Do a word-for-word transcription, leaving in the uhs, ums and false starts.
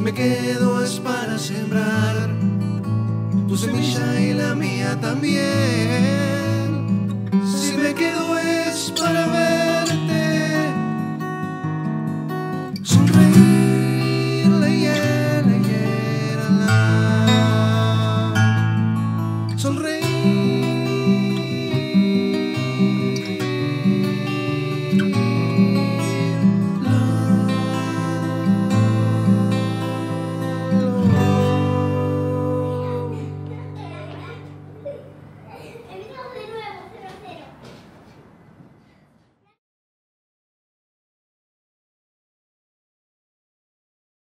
me quedo es para sembrar tu semilla y la mía también. Si me quedo es para ver